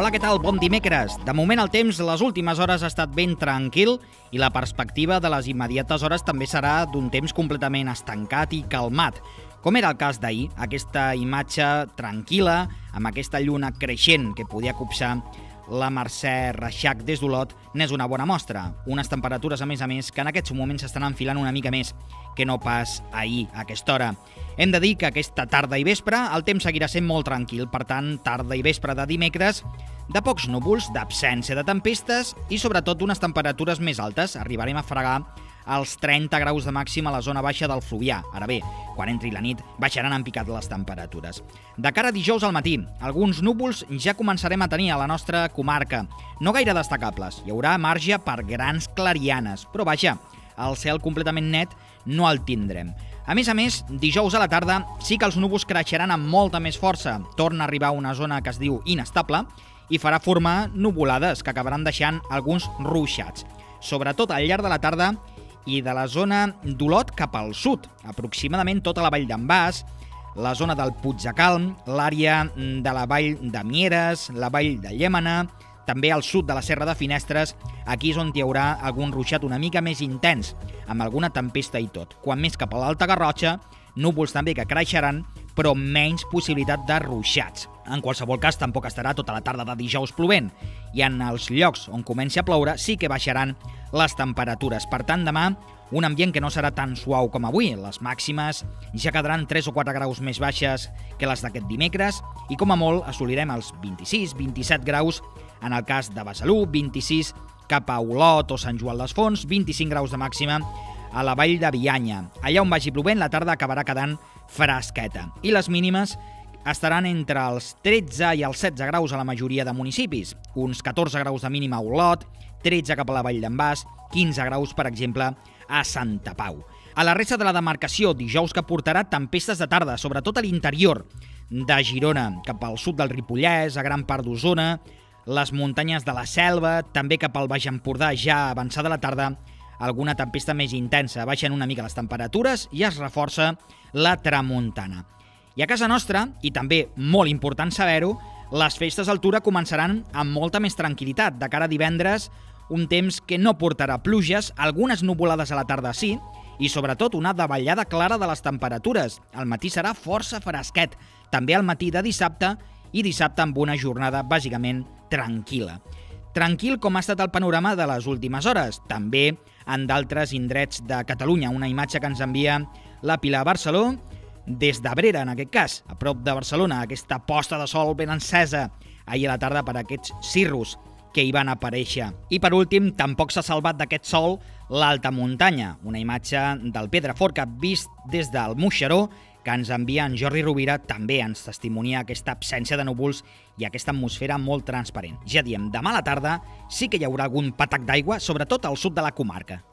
Hola, què tal? Bon dimecres. De moment el temps les últimes hores ha estat ben tranquil i la perspectiva de les immediates hores també serà d'un temps completament estancat i calmat. Com era el cas d'ahir, aquesta imatge tranquil·la, amb aquesta lluna creixent que podia copsar la Mercè Reixac des d'Olot, n'és una bona mostra. Unes temperatures, a més, que en aquests moments s'estan enfilant una mica més que no pas ahir, a aquesta hora. Hem de dir que aquesta tarda i vespre el temps seguirà sent molt tranquil, per tant, tarda i vespre de dimecres, de pocs núvols, d'absència de tempestes i sobretot unes temperatures més altes. Arribarem a fregar els 30 graus de màxima a la zona baixa del Fluvià. Ara bé, quan entri la nit baixaran en picat les temperatures. De cara a dijous al matí, alguns núvols ja començarem a tenir a la nostra comarca. No gaire destacables, hi haurà marge per grans clarianes, però vaja, el cel completament net no el tindrem. A més, dijous a la tarda sí que els núvols creixeran amb molta més força. Torna a arribar una zona que es diu inestable i farà formar nuvolades que acabaran deixant alguns ruixats, sobretot al llarg de la tarda i de la zona d'Olot cap al sud, aproximadament tota la vall d'en Bas, la zona del Puig de Calm, l'àrea de la vall de Mieres, la vall de Llémena, també al sud de la Serra de Finestres. Aquí és on hi haurà algun ruixat una mica més intens, amb alguna tempesta i tot. Quan més cap a l'Alta Garrotxa, núvols també que creixeran, però menys possibilitat de ruixats. En qualsevol cas, tampoc estarà tota la tarda de dijous plovent, i en els llocs on comenci a ploure sí que baixaran les temperatures. Per tant, demà, un ambient que no serà tan suau com avui. Les màximes ja quedaran 3 o 4 graus més baixes que les d'aquest dimecres, i com a molt assolirem els 26-27 graus en el cas de Besalú, 26 cap a Olot o Sant Joan les Fonts, 25 graus de màxima a la vall de Bianya. Allà on vagi plovent, la tarda acabarà quedant fresqueta. I les mínimes estaran entre els 13 i els 16 graus a la majoria de municipis. Uns 14 graus de mínima a Olot, 13 cap a la vall d'en Bas, 15 graus, per exemple, a Santa Pau. A la resta de la demarcació, dijous que portarà tempestes de tarda, sobretot a l'interior de Girona, cap al sud del Ripollès, a gran part d'Osona, les muntanyes de la Selva, també cap al Baix Empordà, ja avançada la tarda, alguna tempesta més intensa. Baixen una mica les temperatures i es reforça la tramuntana. I a casa nostra, i també molt important saber-ho, les festes d'altura començaran amb molta més tranquil·litat. De cara a divendres, un temps que no portarà pluges, algunes nuvolades a la tarda sí, i sobretot una davallada clara de les temperatures. Al matí serà força fresquet, també al matí de dissabte, i dissabte amb una jornada bàsicament tranquil·la. Tranquil com ha estat el panorama de les últimes hores, també en d'altres indrets de Catalunya. Una imatge que ens envia la Pilar Barceló des d'Abrera, en aquest cas, a prop de Barcelona, aquesta posta de sol ben encesa ahir a la tarda per aquests cirrus que hi van aparèixer. I per últim, tampoc s'ha salvat d'aquest sol l'alta muntanya, una imatge del Pedraforca vist des del Moixeró, que ens envia en Jordi Rovira, també ens testimonia aquesta absència de núvols i aquesta atmosfera molt transparent. Ja diem, demà a la tarda sí que hi haurà algun patac d'aigua, sobretot al sud de la comarca.